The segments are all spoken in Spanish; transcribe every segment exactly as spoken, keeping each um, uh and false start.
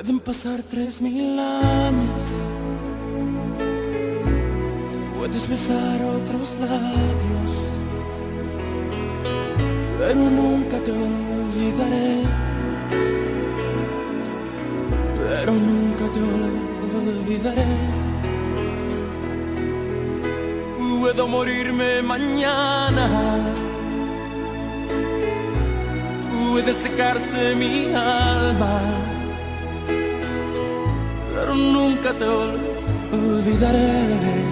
Pueden pasar tres mil años, puedes besar otros labios, pero nunca te olvidaré, pero nunca te olvidaré. Puedo morirme mañana, puede secarse mi alma, pero nunca te olvidaré,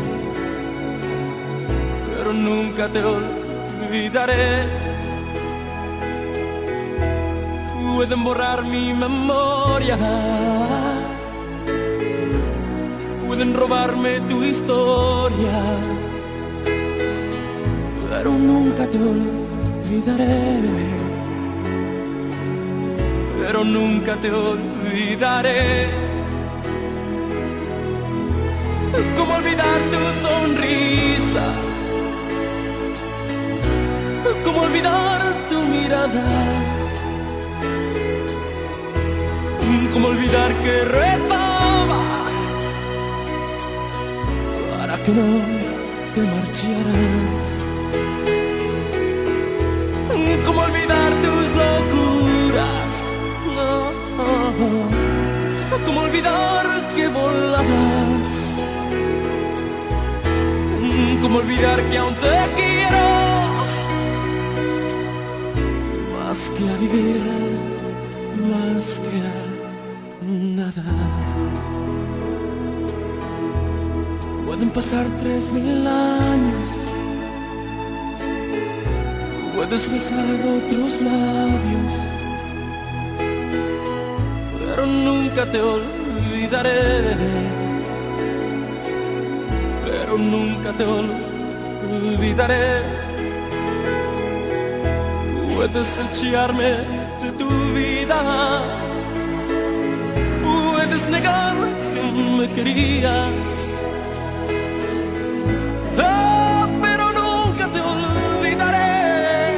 pero nunca te olvidaré. Pueden borrar mi memoria, pueden robarme tu historia, pero nunca te olvidaré, pero nunca te olvidaré. ¿Cómo olvidar tu sonrisa? ¿Cómo olvidar tu mirada? ¿Cómo olvidar que rezaba para que no te marcharas? ¿Cómo olvidar tus locuras? No. ¿Cómo olvidar que volabas? ¿Cómo olvidar que aún te quiero más que a vivir, más que a nada? Pueden pasar tres mil años, puedes besar otros labios, pero nunca te olvidaré, pero nunca te olvidaré. Puedes echarme de tu vida, puedes negar que me querías, ah, pero nunca te olvidaré.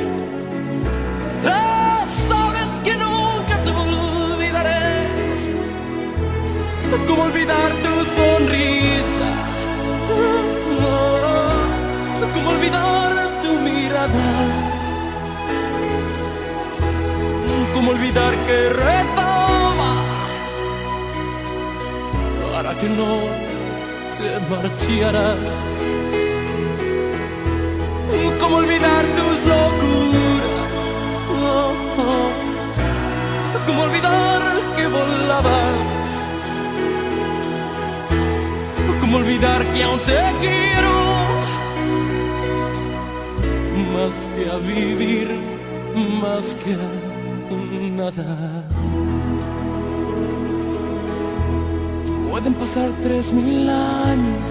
Ah, sabes que nunca te olvidaré. ¿Cómo olvidar tu sonrisa? ¿Cómo olvidar tu mirada? ¿Cómo olvidar que rezaba para que no te marcharas? ¿Cómo olvidar tus locuras? ¿Cómo olvidar que volabas? ¿Cómo olvidar que aún te quiero más que a vivir, más que a nada? Pueden pasar tres mil años,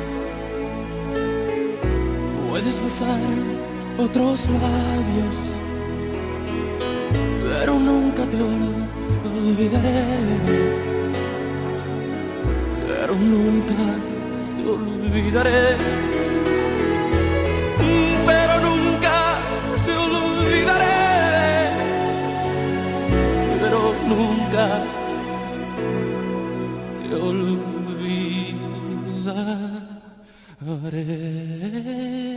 puedes besar otros labios, pero nunca te olvidaré, pero nunca te olvidaré, pero nunca te olvidaré, pero nunca te olvidaré.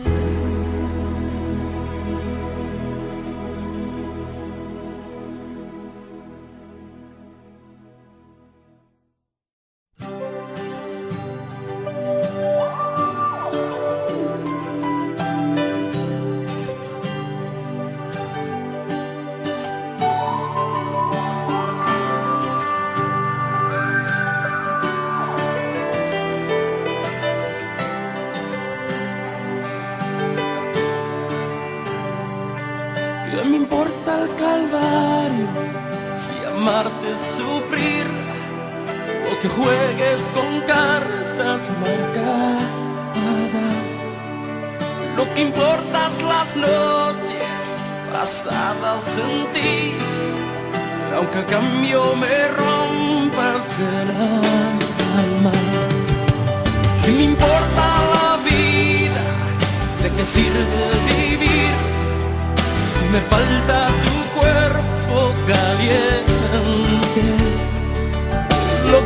¿Qué me importa el calvario si amarte es sufrir o que juegues con cartas marcadas? Lo que importa es las noches pasadas en ti, aunque a cambio me rompas el alma. ¿Qué me importa la vida? ¿De qué sirve vivir si me falta tu cuerpo caliente?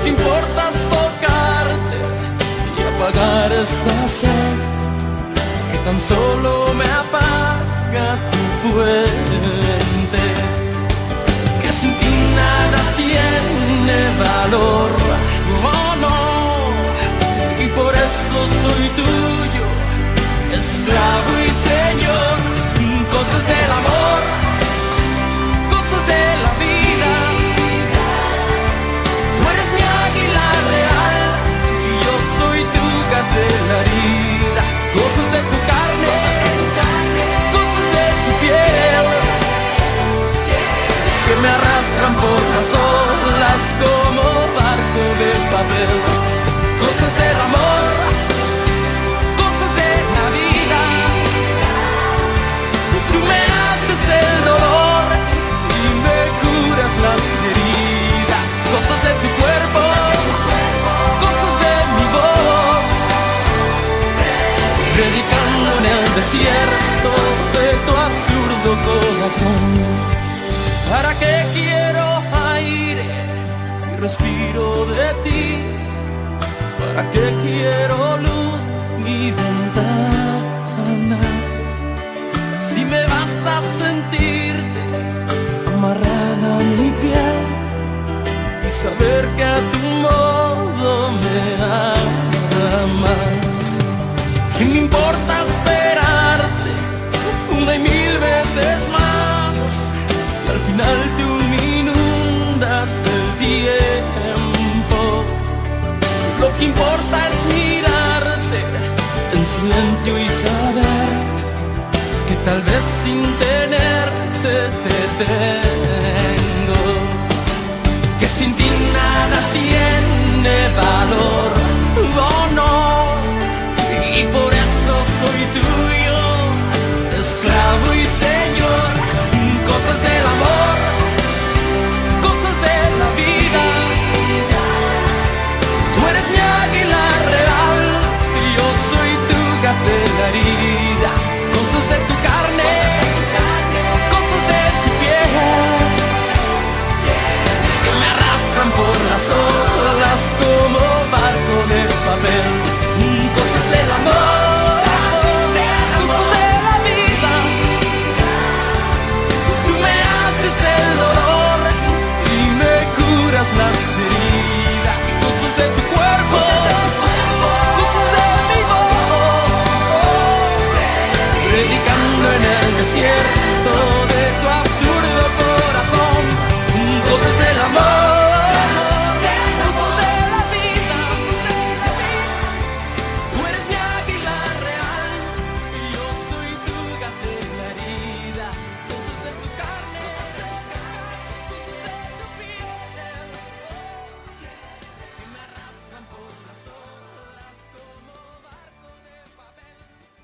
que importa es tocarte y apagar esta sed que tan solo me apaga tu fuente, que sin ti nada tiene valor, oh no, y por eso soy tuyo, esclavo y señor, cosas del amor, cosas de la vida, tú eres mi águila real, y yo soy tu gacela herida, cosas de tu carne, cosas de tu piel, que me arrastran por las olas como barco de papel, cosas del amor, cosas de la vida, tú me haces el dolor y me curas las heridas, cosas de tu cuerpo, cosas de mi voz, predicando en el desierto de tu absurdo corazón. ¿Para qué quiero aire si respiro de ti? ¿Para qué quiero luz ni ventanas? Si me basta sentirte amarrada a mi piel y saber que a tu modo me amas. ¿Qué me importa esperarte una y mil veces más si al final tú me inundas el tiempo? Lo que importa es mirarte en silencio y saber que tal vez sin tenerte te tengo, que sin ti nada tiene valor, oh no, y por eso soy tuyo, esclavo y señor, cosas del amor, cosas de la vida, tú eres mi águila real, y yo soy tu gacela herida, cosas de tu carne, cosas de tu piel, que me arrastran por las olas como barco de papel, cosas del amor, cosas de la vida, tú me haces el dolor y me curas las heridas, cosas de tu cuerpo, cosas de mi voz, predicando en el desierto de tu absurdo corazón, cosas del amor, cosas de la vida, tú eres mi águila real y yo soy tu gacela herida, cosas de tu carne, cosas de tu piel, que me arrastran por las olas como barco de papel.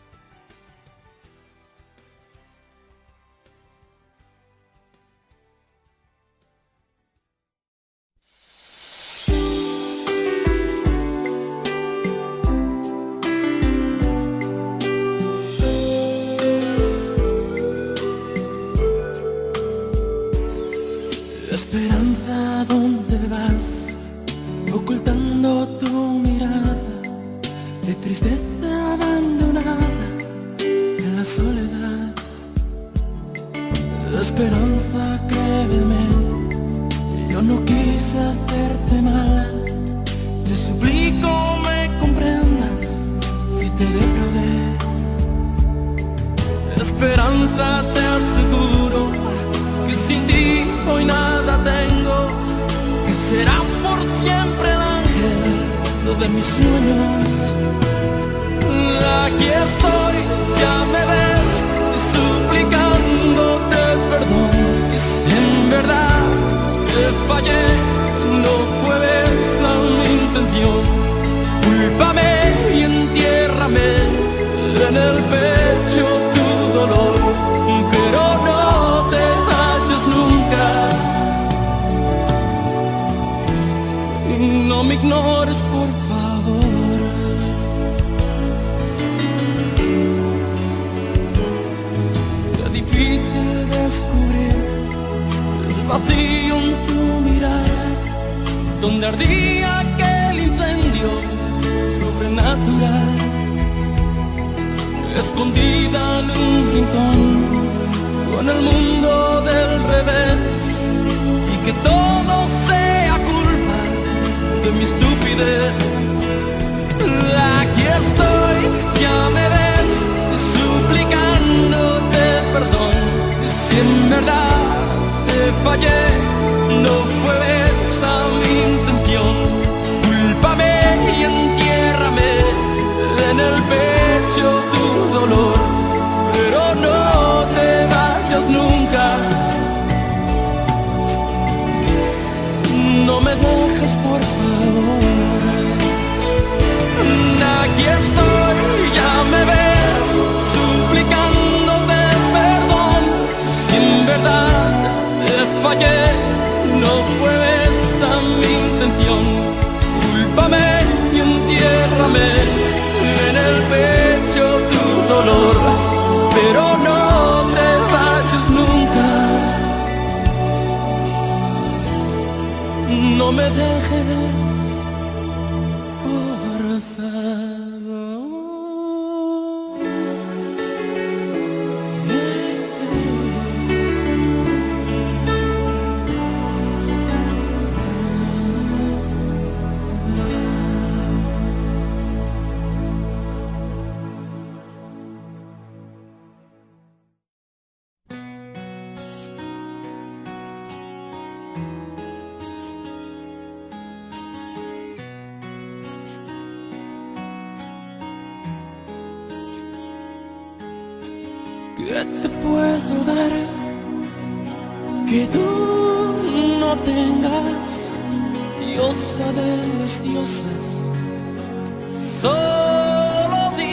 Esperanza, ¿dónde vas? Ocultando tu mirada de tristeza abandonada en la soledad. Esperanza, créeme, yo no quise hacerte mal. Te suplico me comprendas si te defraudé. Esperanza, te aseguro que sin ti hoy nada tengo, que serás por siempre el ángel de mis sueños. Aquí estoy, ya me ves, suplicándote perdón, y si en verdad te fallé, no fue esa mi intención. Cúlpame y entiérrame en el pecho tu dolor, pero no te halles nunca. No me ignores, por favor. Qué difícil descubrir el vacío en tu mirada, donde ardía aquel incendio sobrenatural, escondida en un rincón con el mundo del revés, y que todo sea culpa de mi estupidez. Aquí estoy, ya me ves, suplicándote perdón. Si en verdad te fallé, no fue esa mi intención. Cúlpame y entiérrame en el pecho tu dolor, pero no te vayas nunca. No me dejes, por favor. Aquí estoy, ya me ves, suplicándote perdón. Si en verdad te fallé, no fue esa mi intención. Cúlpame y entiérrame en el pecho tu dolor, pero no te vayas nunca. No me dejes, por favor. ¿Qué te puedo dar que tú no tengas, diosa de las diosas? Solo di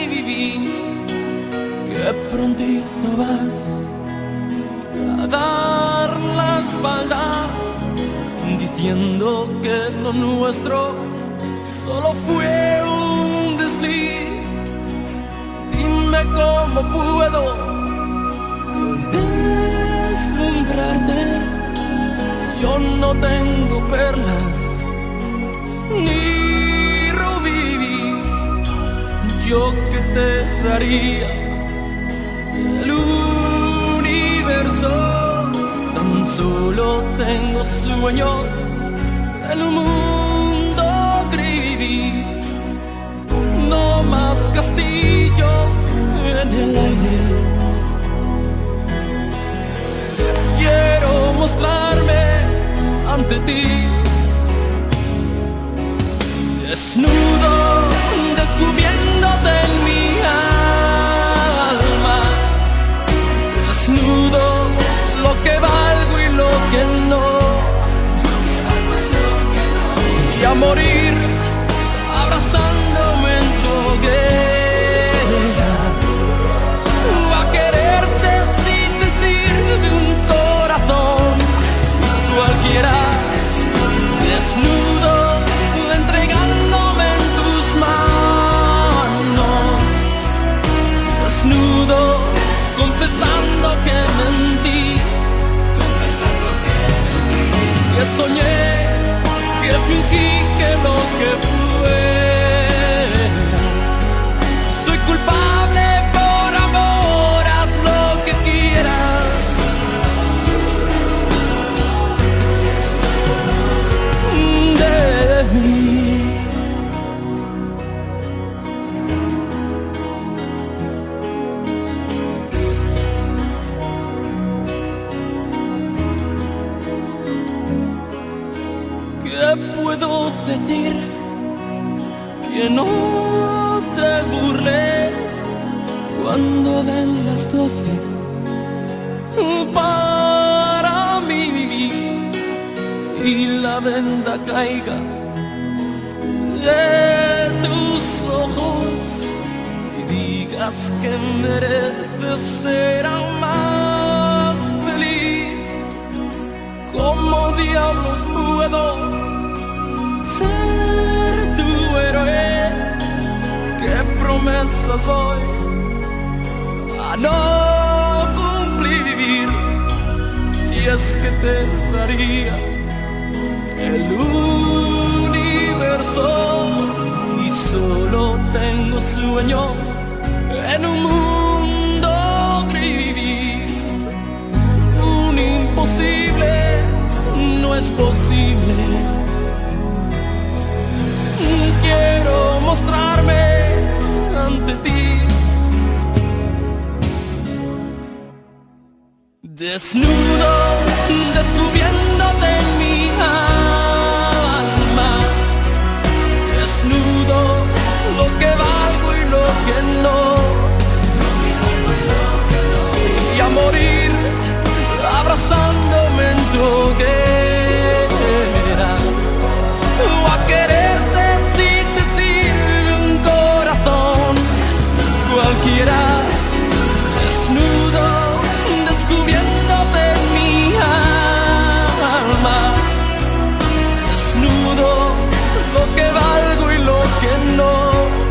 que prontito vas a dar la espalda, diciendo que lo nuestro solo fue un desliz. Dime cómo puedo deslumbrarte. Yo no tengo perlas ni rubíes, yo que te daría el universo. Tan solo tengo sueños en un mundo gris, no más castillos en el aire. Quiero mostrarme ante ti, desnudo, descubriéndote en mi alma, desnudo, lo que valgo y lo que no, y a morir abrazándome en tu hoguera, a quererte sin decirme un corazón cualquiera, desnudo, entregándome en tus manos, desnudo, confesando que mentí, que soñé, que fingí que lo que fuera, soy culpable por amor, haz lo que quieras. De mí. ¿Qué puedo decir? Que no te burles cuando den las doce para mí y la venda caiga de tus ojos y digas que mereces ser aún más feliz. ¿Cómo diablos puedo ser tu héroe? ¿Qué promesas voy a no cumplir si es que te daría el soy y solo tengo sueños en un mundo gris. Un imposible no es posible. Quiero mostrarme ante ti, desnudo, descubriéndote mi alma, desnudo, lo que valgo y lo que no, y a morir abrazándome en tu hoguera, o a quererte sin decir un corazón cualquiera, desnudo, descubriéndote mi alma, desnudo, lo que valgo y lo que no,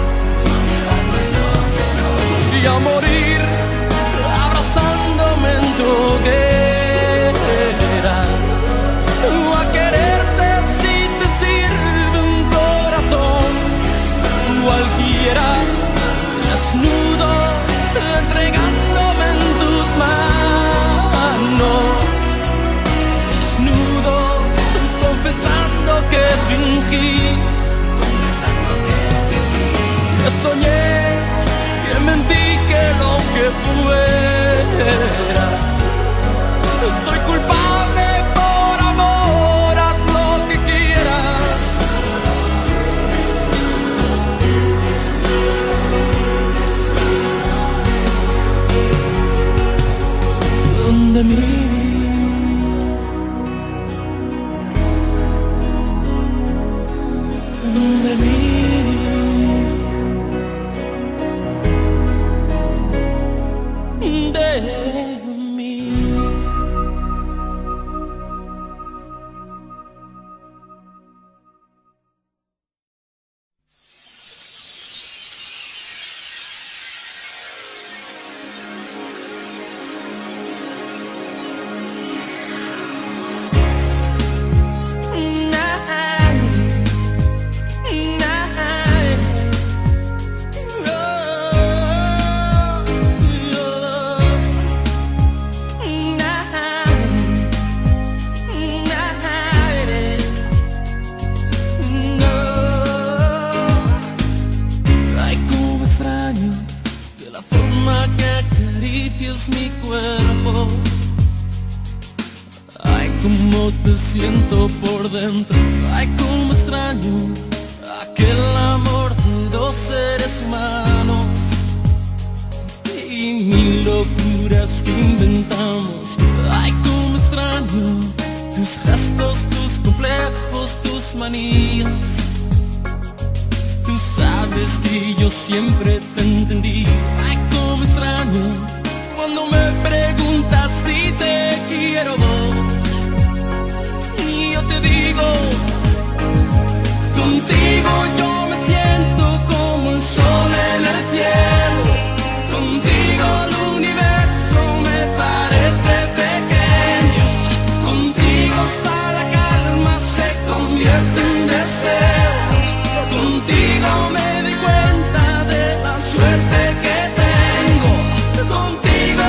y a morir abrazándome en tu hoguera, o a quererte sin decir un corazón cualquiera, desnudo, entregándome en tus manos, desnudo, confesando que fingí, que soñé, que mentí, que lo que fuera, soy culpable por amor, haz lo que quieras. Donde mires, donde mires, de mí. Mi cuerpo, ay, cómo te siento por dentro, ay, cómo extraño aquel amor de dos seres humanos y mil locuras que inventamos, ay, cómo extraño tus gestos, tus complejos, tus manías. Tú sabes que yo siempre te entendí, ay, cómo extraño cuando me preguntas si te quiero, y yo te digo, contigo yo me siento como el sol en el cielo, contigo el universo me parece pequeño, contigo hasta la calma se convierte en deseo, contigo me di cuenta de la suerte que tengo, contigo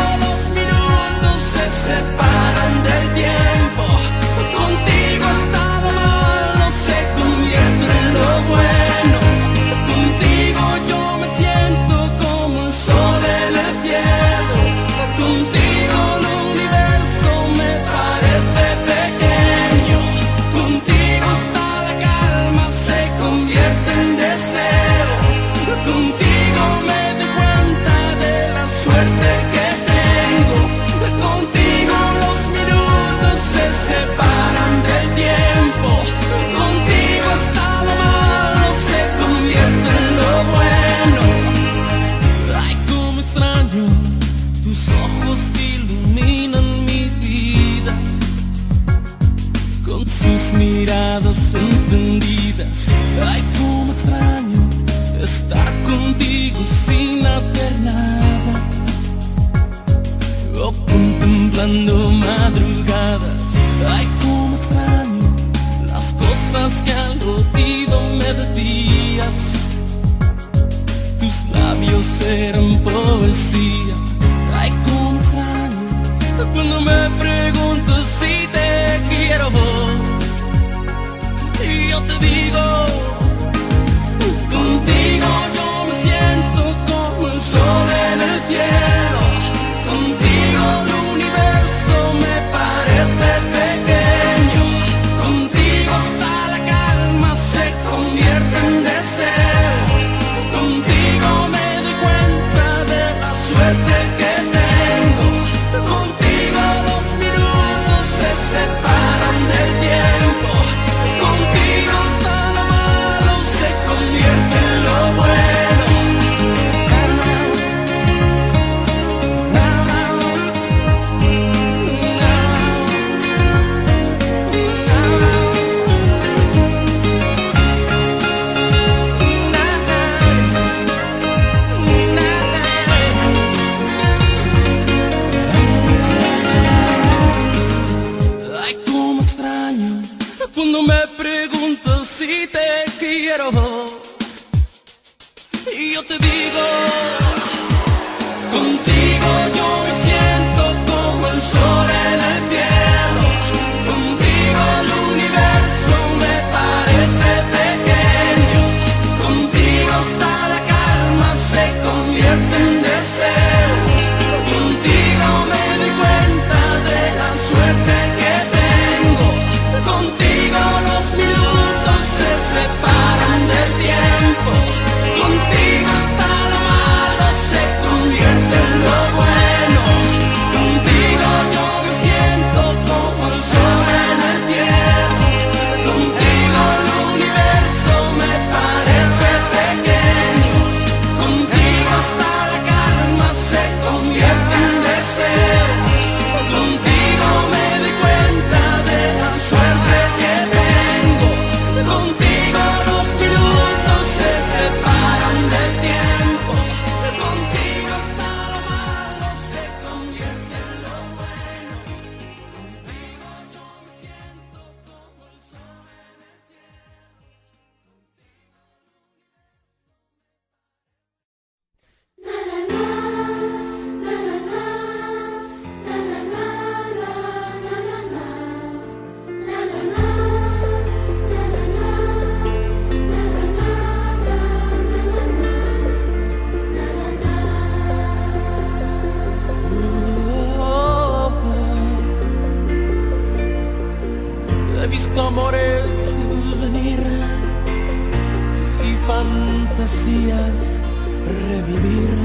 separan del tiempo, contigo hasta lo malo se convierte en lo bueno, contigo yo me siento como el sol en el cielo, contigo el universo me parece pequeño, contigo hasta la calma se convierte en deseo, contigo me doy cuenta de la suerte que tengo, contigo se separan del tiempo, contigo hasta lo malo se convierte en lo bueno, ay, cómo extraño tus ojos que iluminan mi vida, con sus miradas encendidas, ay, cómo extraño estar contigo sin hacer nada, o contemplando madrugadas, ay, cómo extraño las cosas cosas que al oído me decías. Tus labios eran poesía. Ay, cómo extraño cuando me preguntas si te quiero. Y yo te digo, contigo yo me siento como el sol en el cielo. Contigo el universo me parece pequeño. Contigo hasta la calma se convierte en deseo. Contigo me doy cuenta de la suerte que tengo. Contigo los minutos se separan del tiempo. Contigo hasta lo malo se convierte en lo bueno. Ay, cómo extraño cuando me preguntas si te quiero. Y yo te digo, contigo yo me siento como el sol en el cielo. Contigo el universo me parece pequeño. Contigo hasta la calma se convierte en deseo. Contigo me doy cuenta de la suerte que tengo. Contigo los minutos se separan del tiempo. Contigo hasta lo malo se convierte en lo bueno. Contigo yo me siento como el sol en el cielo. Contigo el universo me parece pequeño. Contigo hasta la calma se convierte en deseo. Contigo me doy cuenta de la suerte que tengo. Contigo los minutos se separan del tiempo. Contigo hasta lo malo se convierte en lo bueno. Contigo yo me siento como el sol en el He visto amores venir y fantasías revivir.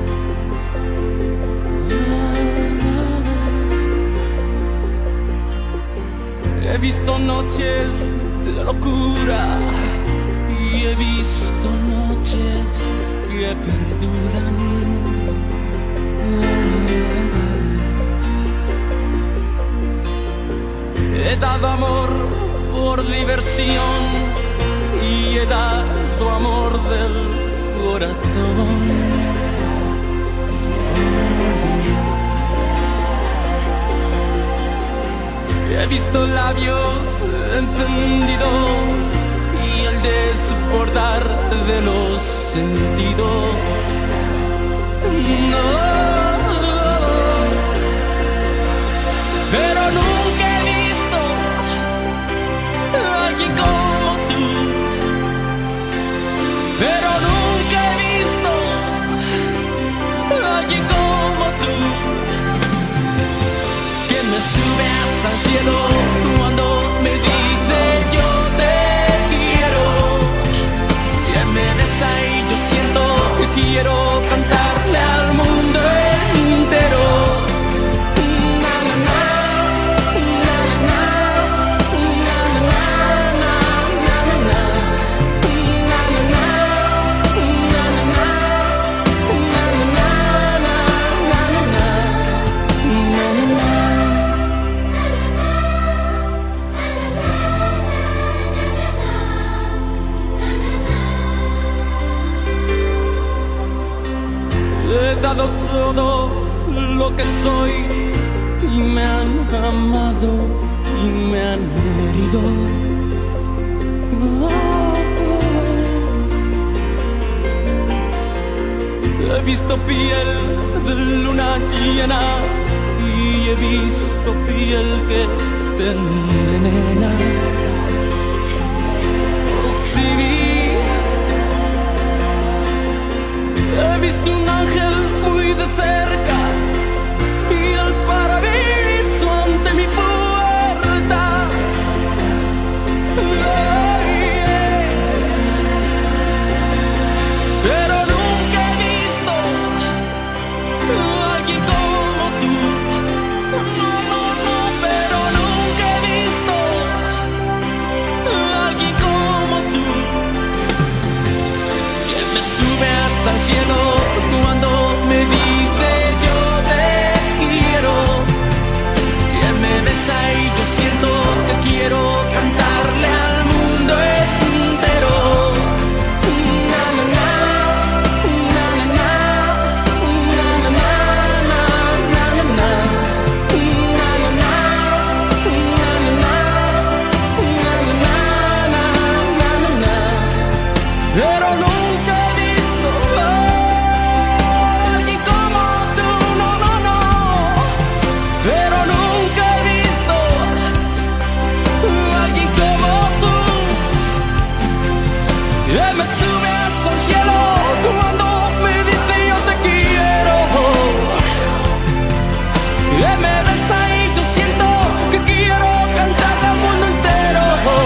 He visto noches de locura y he visto noches que perduran. He dado amor por diversión y he dado amor del corazón. He visto labios encendidos y el desbordar de los sentidos. No, pero nunca he visto a alguien como tú. Pero nunca he visto a alguien como tú, que me sube hasta el cielo cuando me dice yo te quiero, que me besa y yo siento que quiero cantarle al mundo entero. He dado todo lo que soy y me han amado y me han herido. He visto piel de luna llena y he visto piel que te envenena. Sí, he visto un ángel muy de cerca y el paraíso ante mi puerta. Pero nunca he visto a alguien como tú. No, no, no, pero nunca he visto a alguien como tú, que me sube hasta el cielo cuando me dice yo te quiero, que me besa y yo siento que quiero cantarle al mundo entero. Pero nunca he visto a alguien como tú, no, no, no. Pero nunca he visto a alguien como tú, que me sube hasta el cielo cuando me dice yo te quiero, que me besa y yo siento que quiero cantar al mundo entero.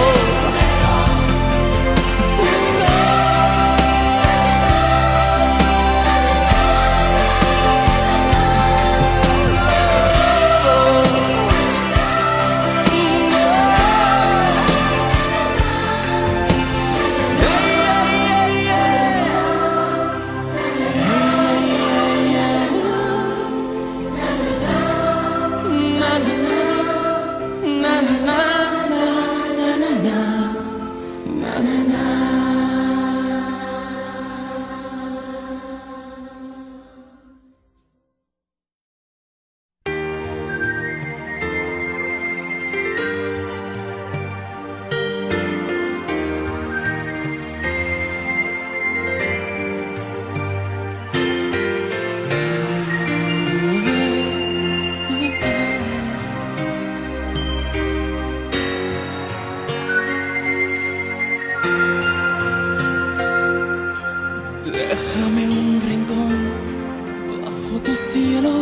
Déjame un rincón bajo tu cielo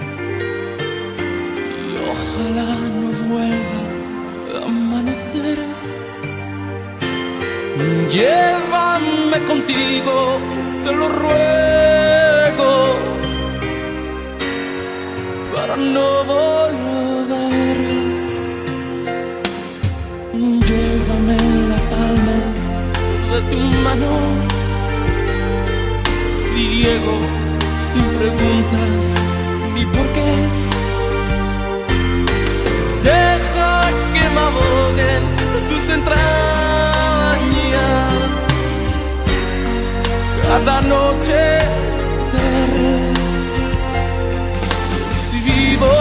y ojalá no vuelva a amanecer. Llévame contigo, te lo ruego, para no volver. Llévame en la palma de tu mano, ciego, sin preguntas ni porqués. Deja que me ahoguen tus entrañas cada noche. Si vivo,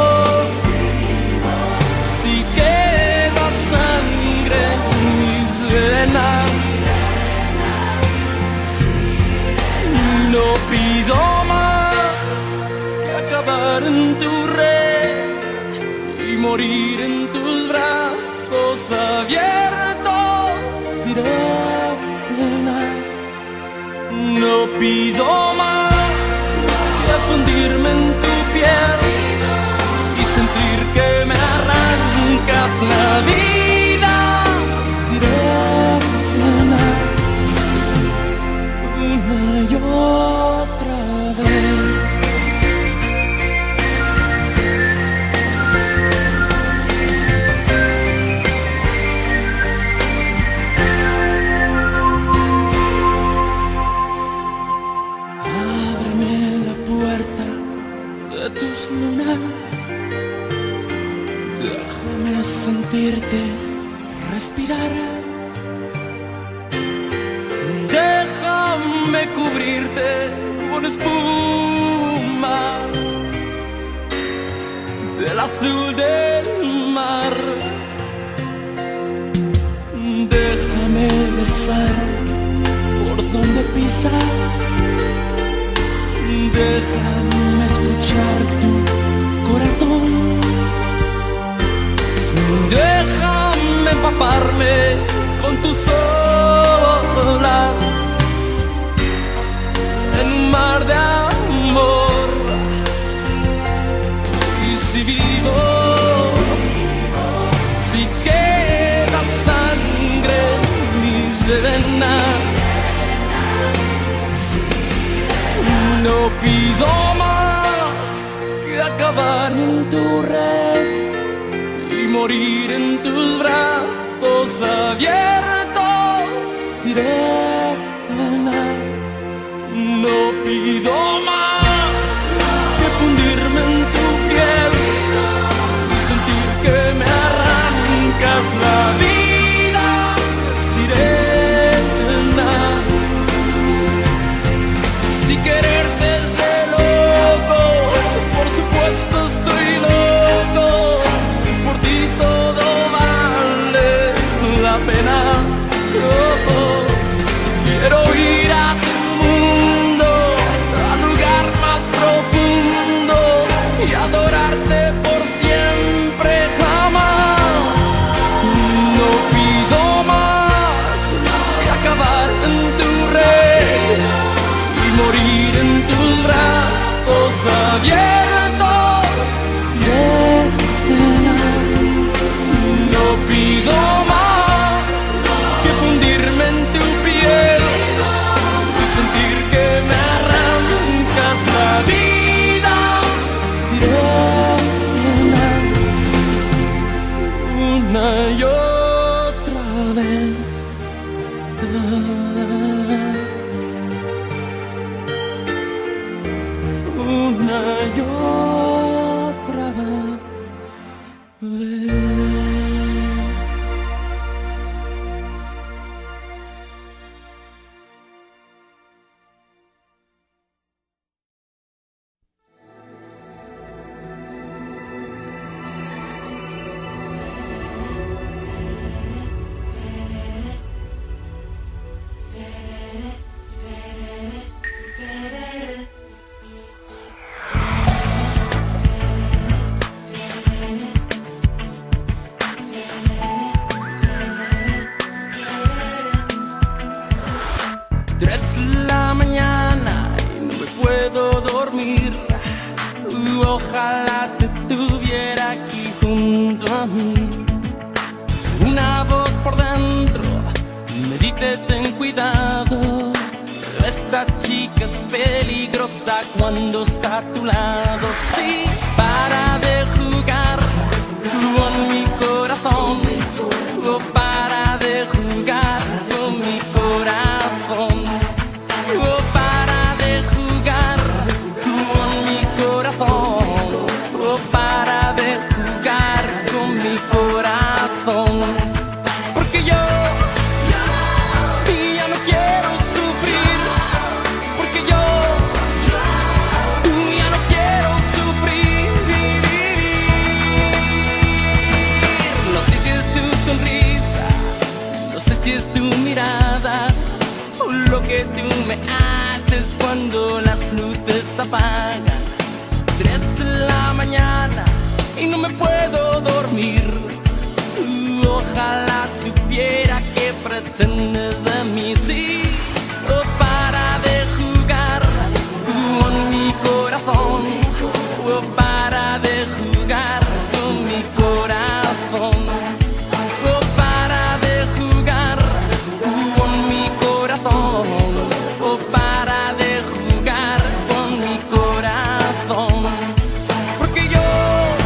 si queda sangre en mis venas, no pido más que acabar en tu red y morir en tus brazos abiertos, sirena. No pido más que fundirme en tu piel y sentir que me arrancas la vida, sirena. Una y otra vez. Ábreme la puerta de tus lunas, déjame sentirte respirar. Déjame cubrirte con espuma del azul del mar. Déjame Déjame besar por donde pisas, déjame escuchar tu corazón, déjame empaparme con tus olas en un mar de amor. Y si vivo, si queda sangre en mis venas, no pido más que acabar en tu red y morir en tus brazos abiertos, sirena. No pido más que fundirme en tu piel y sentir que me arrancas la vida, sirena. Si quererte es de locos, por supuesto estoy loco, es por ti todo vale la pena. Oh, oh. Quiero ir a tu mundo, al lugar más profundo y adorarte por siempre, jamás. No pido más que acabar en tu red y morir en tus brazos abiertos, sirena. No pido más que fundirme en tu piel y sentir que me arrancas la vida, sirena. Una y otra vez. Una y otra vez. Tres de la mañana y no me puedo dormir. Uh, ojalá te tuviera aquí junto a mí. Una voz por dentro me dice ten cuidado, esta chica es peligrosa cuando está a tu lado. Sí, para de jugar con mi corazón, oh, para de jugar con mi corazón, oh, para de jugar con mi corazón, oh, para de jugar con mi corazón, porque yo ya no quiero sufrir, porque yo ya no quiero sufrir. No sé si es tu sonrisa, no sé si es tu mirada, o lo que tú me haces cuando las luces se apagan. Tres de la mañana y no me puedo dormir. Uh, ojalá supiera que pretendes de mí. Sí, oh, para de jugar con mi corazón, oh, para de jugar con mi corazón, oh, para de jugar con mi corazón, oh, para de jugar con mi corazón, porque yo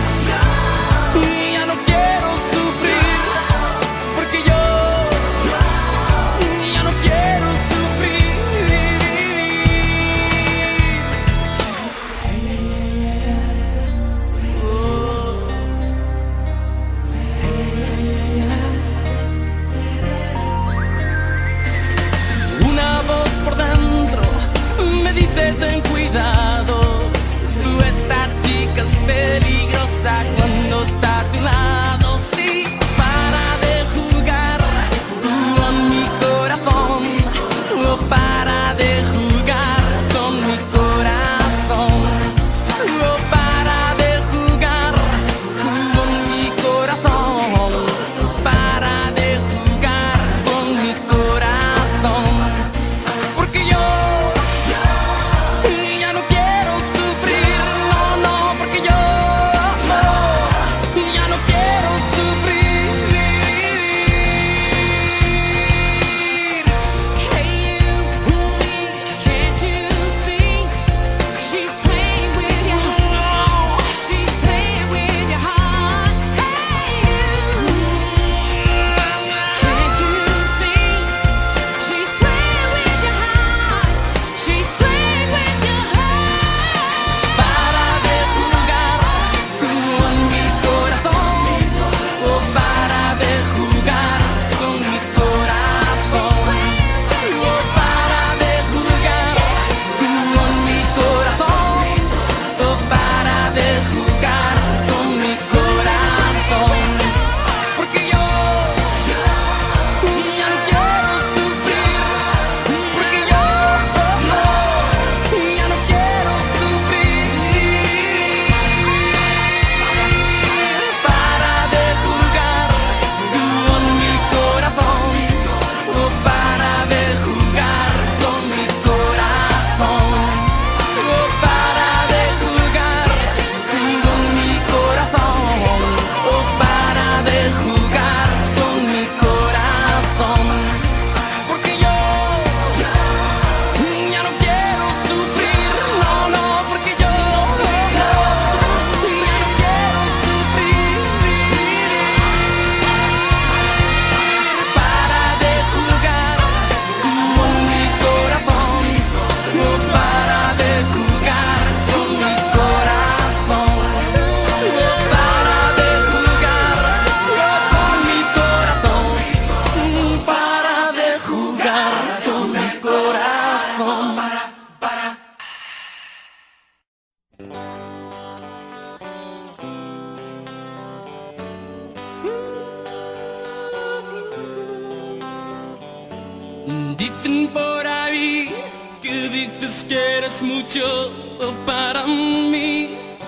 dices que eres mucho para mí.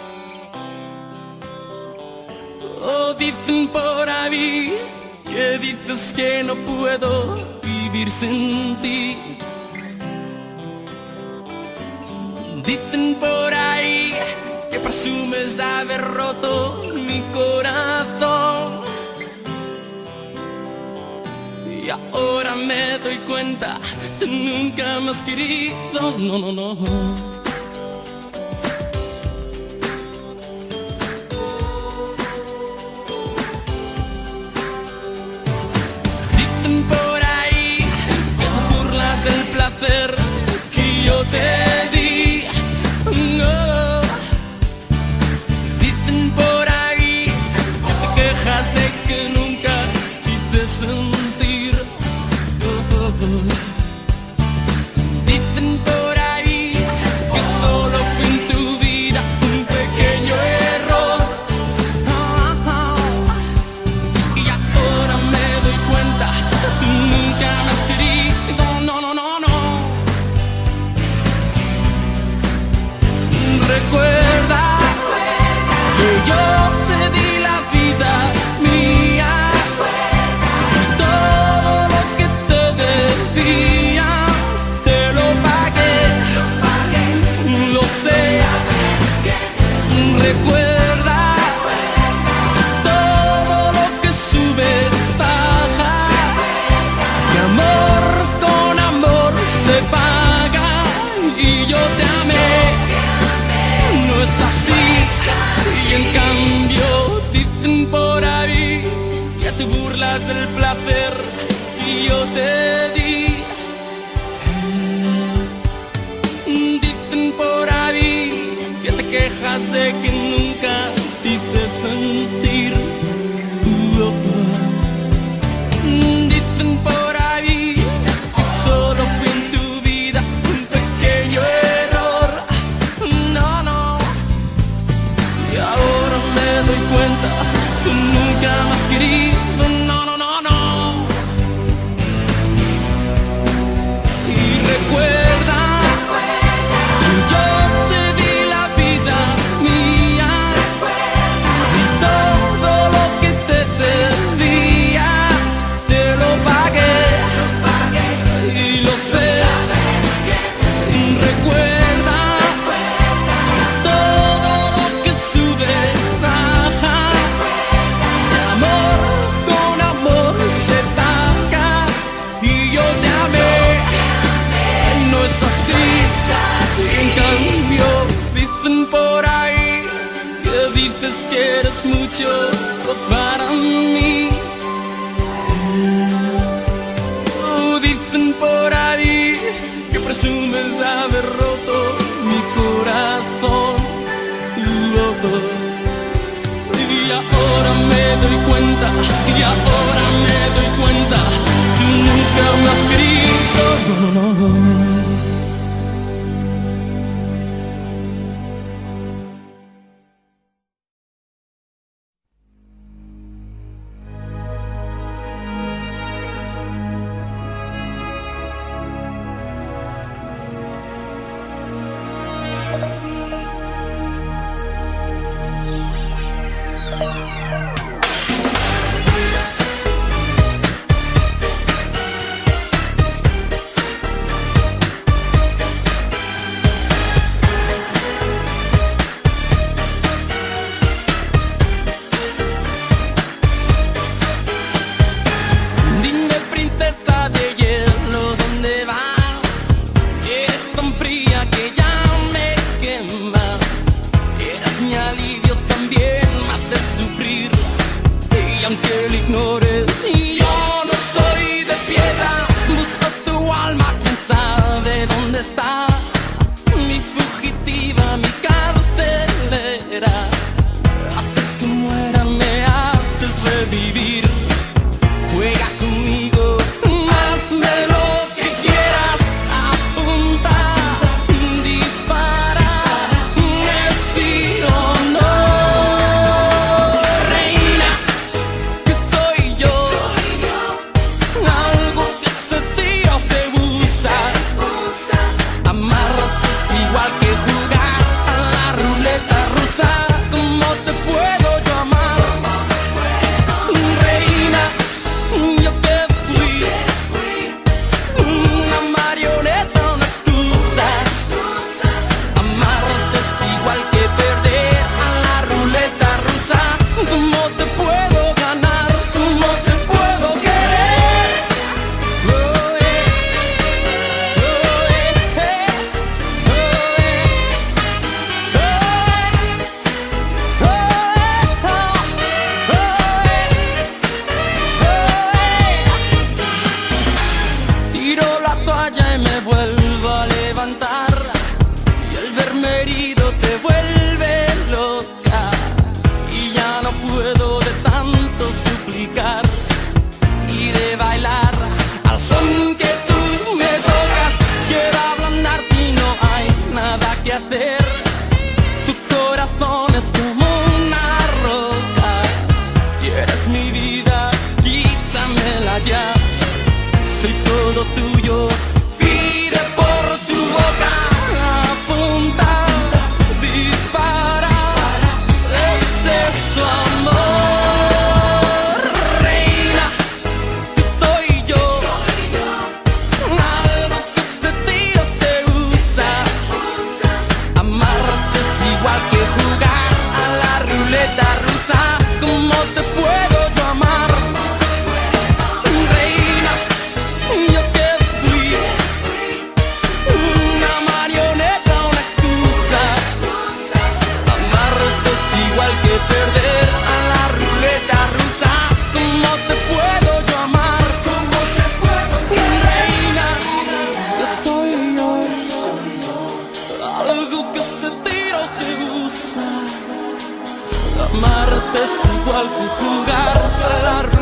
Oh, dicen por ahí que dices que no puedo vivir sin ti. Dicen por ahí que presumes de haber roto mi corazón. Y ahora me doy cuenta, tú nunca me has querido, no, no, no. Dicen por ahí que te burlas del placer que yo te di. No. Dicen por ahí que te quejas de que nunca quise sentir. Oh, oh, oh. Dicen por ahí que solo fue en tu vida un pequeño error. Oh, oh. Y ahora me doy cuenta, tú nunca me has querido, no, no, no, no. Recuerda que yo te di la vida mía y todo lo que te debía te lo pagué, lo sé. Recuerda todo lo que sube, baja, que amor con amor se paga y yo te amé. No es así, y en cambio dicen por ahí que te burlas del placer que yo te di. Dicen por ahí que te quejas de que nunca te hice sentir. Dicen por ahí que solo fue en tu vida un pequeño error. No, no. Y ahora me doy cuenta, tú nunca me has querido, no, no, no, no. Y recuerda que yo te di la vida mía y todo lo que te debía te lo pagué y lo sé. Recuerda todo lo que sube, baja, de amor con amor se paga y yo te amé. No es así, en cambio dicen por ahí que dices que eres mucho para mí. Oh, dicen por ahí que presumes de haber roto mi corazón. Oh, oh. Y ahora me doy cuenta, y ahora me doy cuenta, tú nunca me has querido. No, no, no. ¿Cómo te puedo ganar? ¿Cómo te puedo querer? Oh, eh. Oh, eh, eh. Oh, eh. Oh, eh. Oh, eh. Oh, eh. Tiro la toalla y me vuelvo a levantar, y al verme herido te vuelve loca, y ya no puedo de tanto suplicar y de bailar al son que tú me tocas. Quiero ablandarte y no hay nada que hacer. Tu corazón es como una roca y eres mi vida, quítamela ya. Soy todo tuyo, pide por tu boca, apunta, dispara, es eso amor, reina, que soy yo, algo que este tiro se usa, amarte es igual que jugar a la ruleta rusa. ¿Cómo te puedo yo amar? Reina, yo que fui una marioneta, una excusa. Amarte es igual que perder a la ruleta rusa. ¿Cómo te puedo yo amar? ¿Cómo te puedo querer? Reina, yo soy yo, algo que ese tiro se usa. Amarte es igual que jugar a la ruleta.